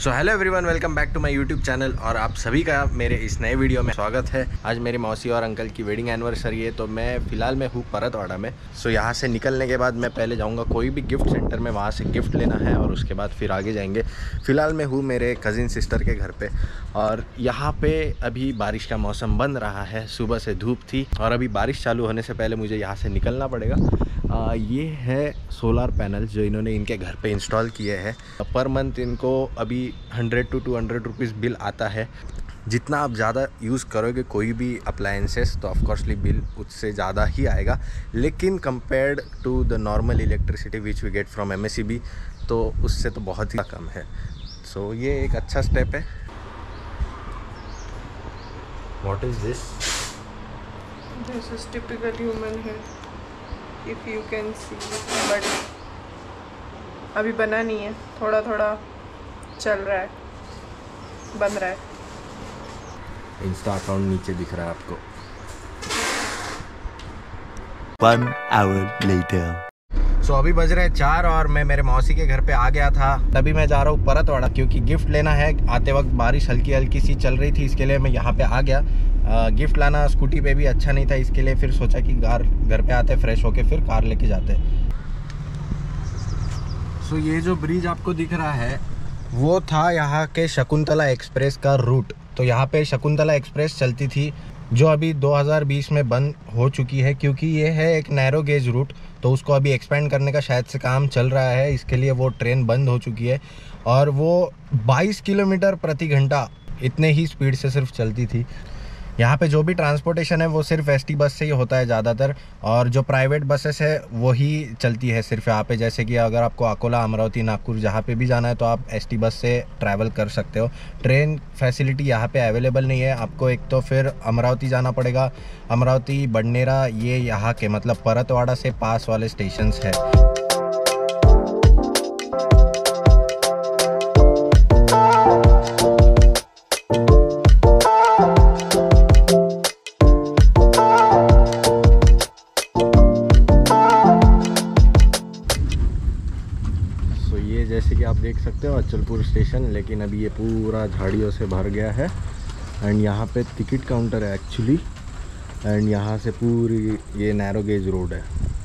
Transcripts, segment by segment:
So hello everyone, welcome back to my YouTube channel और आप सभी का मेरे इस नए वीडियो में स्वागत है। आज मेरी मौसी और अंकल की वेडिंग एनिवर्सरी है, तो मैं फ़िलहाल मैं हूँ परतवाड़ा में। सो यहाँ से निकलने के बाद मैं पहले जाऊँगा कोई भी गिफ्ट सेंटर में, वहाँ से गिफ्ट लेना है और उसके बाद फिर आगे जाएंगे। फ़िलहाल मैं हूँ मेरे कज़िन सिस्टर के घर पे और यहाँ पे अभी बारिश का मौसम बन रहा है। सुबह से धूप थी और अभी बारिश चालू होने से पहले मुझे यहाँ से निकलना पड़ेगा। ये है सोलर पैनल जो इन्होंने इनके घर पे इंस्टॉल किए हैं। पर मंथ इनको अभी 100 to 200 रुपीज़ बिल आता है। जितना आप ज़्यादा यूज़ करोगे कोई भी अप्लायंसेस तो ऑफकोर्सली बिल उससे ज़्यादा ही आएगा, लेकिन compared to the normal electricity which we get from MSEB तो उससे तो बहुत ही कम है। सो ये एक अच्छा स्टेप है। What is this? This is typical human hair, if you can see, but अभी बना नहीं है, थोड़ा थोड़ा चल रहा है, बन रहा है। इंस्टा अकाउंट नीचे दिख रहा है आपको। 1 hour later. सो अभी बज रहे हैं 4 और मैं मेरे मौसी के घर पे आ गया था। अभी मैं जा रहा हूँ परतवाड़ा क्योंकि गिफ्ट लेना है। आते वक्त बारिश हल्की हल्की सी चल रही थी, इसके लिए मैं यहाँ पे आ गया। गिफ्ट लाना स्कूटी पे भी अच्छा नहीं था, इसके लिए फिर सोचा कि घर पे आते फ्रेश होके फिर कार लेके जाते। सो ये जो ब्रिज आपको दिख रहा है वो था यहाँ के शकुंतला एक्सप्रेस का रूट। तो यहाँ पे शकुंतला एक्सप्रेस चलती थी जो अभी 2020 में बंद हो चुकी है क्योंकि ये है एक नैरो गेज रूट, तो उसको अभी एक्सपेंड करने का शायद से काम चल रहा है, इसके लिए वो ट्रेन बंद हो चुकी है। और वो 22 किलोमीटर प्रति घंटा इतने ही स्पीड से सिर्फ चलती थी। यहाँ पे जो भी ट्रांसपोर्टेशन है वो सिर्फ ST बस से ही होता है ज़्यादातर, और जो प्राइवेट बसेस है वो ही चलती है सिर्फ यहाँ पे। जैसे कि अगर आपको अकोला, अमरावती, नागपुर जहाँ पे भी जाना है तो आप ST बस से ट्रैवल कर सकते हो। ट्रेन फैसिलिटी यहाँ पे अवेलेबल नहीं है। आपको एक तो फिर अमरावती जाना पड़ेगा। अमरावती, बडनेरा, ये यहाँ के मतलब परतवाड़ा से पास वाले स्टेशंस है। जैसे कि आप देख सकते हो अचलपुर स्टेशन, लेकिन अभी ये पूरा झाड़ियों से भर गया है। एंड यहाँ पे टिकट काउंटर है एक्चुअली, एंड यहाँ से पूरी ये नैरो गेज रोड है।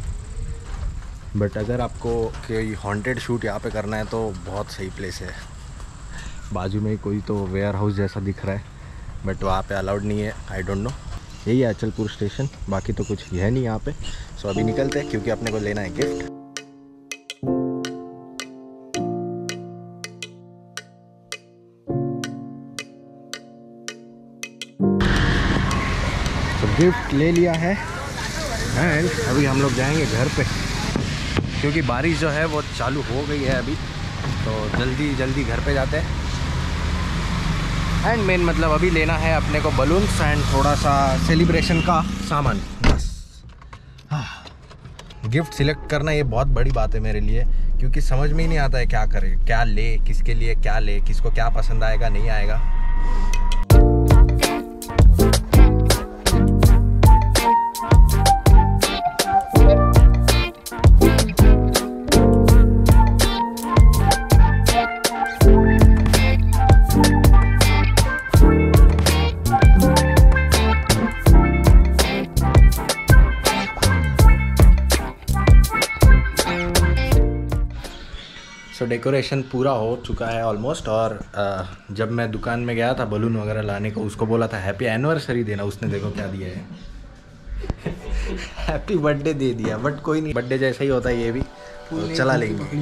बट अगर आपको कोई हॉन्टेड शूट यहाँ पे करना है तो बहुत सही प्लेस है। बाजू में कोई तो वेयर हाउस जैसा दिख रहा है बट वहाँ पे अलाउड नहीं है, आई डोंट नो। यही है अचलपुर स्टेशन, बाकी तो कुछ है नहीं यहाँ पे। सो अभी निकलते हैं क्योंकि अपने को लेना है गिफ्ट। गिफ्ट ले लिया है एंड अभी हम लोग जाएंगे घर पे क्योंकि बारिश जो है वो चालू हो गई है अभी, तो जल्दी जल्दी घर पे जाते हैं। एंड मेन मतलब अभी लेना है अपने को बलून्स एंड थोड़ा सा सेलिब्रेशन का सामान, बस। गिफ्ट सिलेक्ट करना ये बहुत बड़ी बात है मेरे लिए क्योंकि समझ में ही नहीं आता है क्या करें, क्या ले, किसके लिए क्या ले, किसको क्या पसंद आएगा नहीं आएगा। सो डेकोरेशन पूरा हो चुका है ऑलमोस्ट। और जब मैं दुकान में गया था बलून वगैरह लाने को, उसको बोला था हैप्पी एनिवर्सरी देना, उसने देखो क्या दिया है हैप्पी बर्थडे दे दिया। बट कोई नहीं, बर्थडे जैसा ही होता है ये भी, तो चला लेंगे।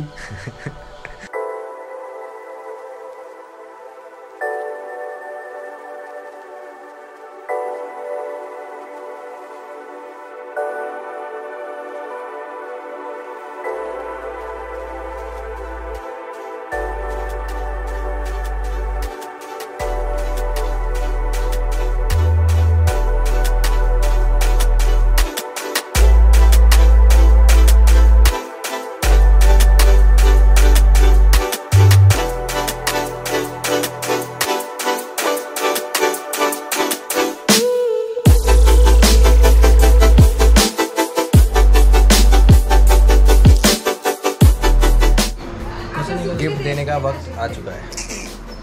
गिफ्ट देने का वक्त आ चुका है।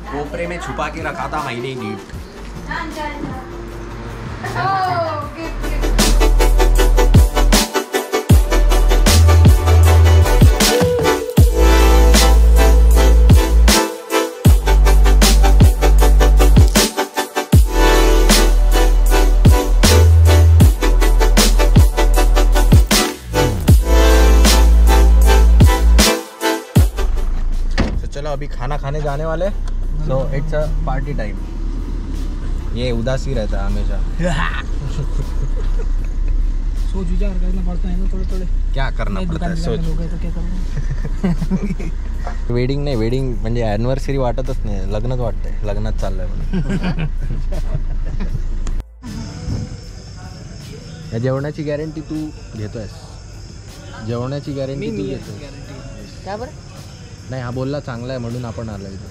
कोपरे में छुपा के रखा था मैंने गिफ्ट। चलो अभी खाना खाने जाने वाले, so it's a party time. ये उदासी रहता है हमेशा। सोच विचार करना पड़ता है ना थोड़े थोड़े। क्या करना पड़ता है सोच। तो क्या करूँ? वेडिंग नाही, वेडिंग म्हणजे ॲनिव्हर्सरी वाटतच नाही, लग्नच वाटतंय, लग्नात चाललंय म्हणून। या जेवणाची गॅरंटी तू घेतोयस? जेवणाची गॅरंटी तू घेतोय? क्या बरं? नाही, हा बोलला चांगला आहे म्हणून आपण आलो इथे।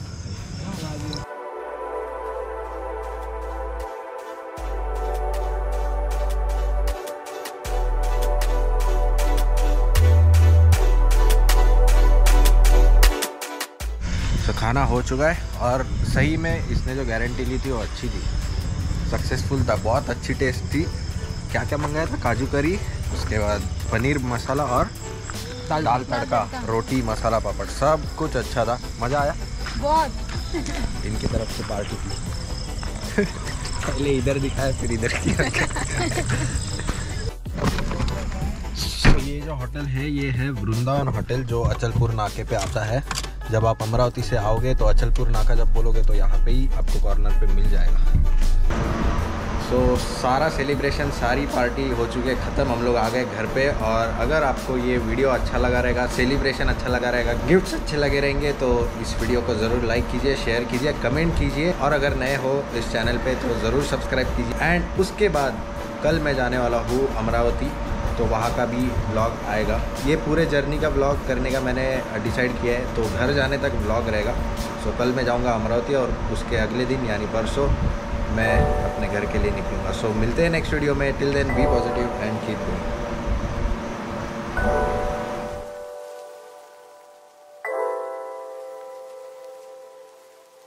तो खाना हो चुका है और सही में इसने जो गारंटी ली थी वो अच्छी थी, सक्सेसफुल था, बहुत अच्छी टेस्ट थी। क्या क्या मंगाया था? काजू करी, उसके बाद पनीर मसाला और दाल तड़का, रोटी, मसाला पापड़, सब कुछ अच्छा था, मज़ा आया बहुत। इनकी तरफ से पार्टी की। पहले इधर दिखाया फिर इधर किया। तो ये जो होटल है ये है वृंदावन होटल, जो अचलपुर नाके पे आता है। जब आप अमरावती से आओगे तो अचलपुर नाका जब बोलोगे तो यहाँ पे ही आपको कॉर्नर पे मिल जाएगा। सो सारा सेलिब्रेशन, सारी पार्टी हो चुकी है ख़त्म, हम लोग आ गए घर पे। और अगर आपको ये वीडियो अच्छा लगा रहेगा, सेलिब्रेशन अच्छा लगा रहेगा, गिफ्ट्स अच्छे लगे रहेंगे, तो इस वीडियो को ज़रूर लाइक कीजिए, शेयर कीजिए, कमेंट कीजिए। और अगर नए हो इस चैनल पे तो ज़रूर सब्सक्राइब कीजिए। एंड उसके बाद कल मैं जाने वाला हूँ अमरावती, तो वहाँ का भी व्लॉग आएगा। ये पूरे जर्नी का व्लॉग करने का मैंने डिसाइड किया है, तो घर जाने तक व्लॉग रहेगा। सो कल मैं जाऊँगा अमरावती और उसके अगले दिन यानी परसों मैं अपने घर के लिए निकलूँगा। सो मिलते हैं नेक्स्ट वीडियो में। Till then be positive and keep going.